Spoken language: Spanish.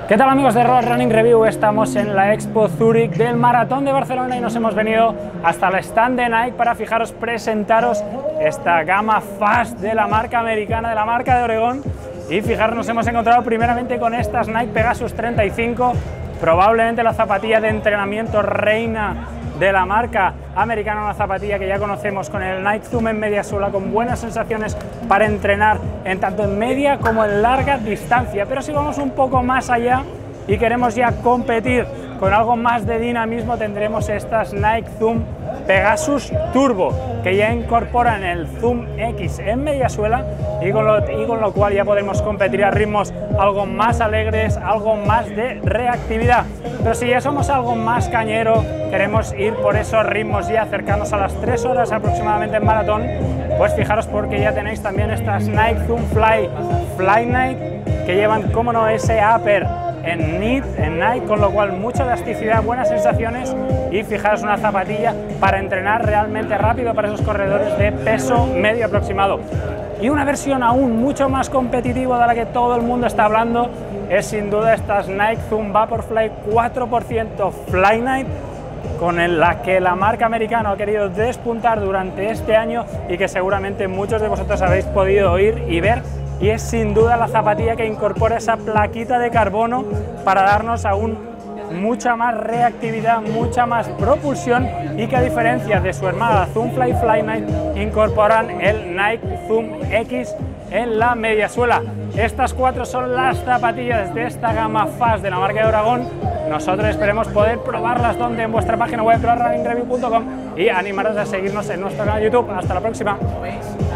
¿Qué tal amigos de Road Running Review? Estamos en la Expo Zurich del Maratón de Barcelona y nos hemos venido hasta el stand de Nike para presentaros esta gama Fast de la marca americana, de la marca de Oregón. Y fijaros, nos hemos encontrado primeramente con estas Nike Pegasus 35, probablemente la zapatilla de entrenamiento reina de la marca americana, una zapatilla que ya conocemos con el Nike Zoom en media suela, con buenas sensaciones para entrenar en tanto en media como en larga distancia. Pero si vamos un poco más allá y queremos ya competir con algo más de dinamismo, tendremos estas Nike Zoom Pegasus Turbo, que ya incorporan el Zoom X en media suela y con lo cual ya podemos competir a ritmos algo más alegres, algo más de reactividad. Pero si ya somos algo más cañero, queremos ir por esos ritmos y acercarnos a las 3 horas aproximadamente en maratón, pues fijaros porque ya tenéis también estas Nike Zoom Fly Nike, que llevan, como no, ese upper en Nike, con lo cual mucha elasticidad, buenas sensaciones y fijaros, una zapatilla para entrenar realmente rápido para esos corredores de peso medio aproximado. Y una versión aún mucho más competitiva de la que todo el mundo está hablando es sin duda estas Nike Zoom Vaporfly 4% Fly Nike, con la que la marca americana ha querido despuntar durante este año y que seguramente muchos de vosotros habéis podido oír y ver. Y es sin duda la zapatilla que incorpora esa plaquita de carbono para darnos aún mucha más reactividad, mucha más propulsión, y que a diferencia de su hermana Zoom Fly Nike incorporan el Nike Zoom X en la media suela. Estas 4 son las zapatillas de esta gama Fast de la marca de Oregón. Nosotros esperemos poder probarlas donde en vuestra página web roadrunningreview.com y animaros a seguirnos en nuestro canal de YouTube. Hasta la próxima.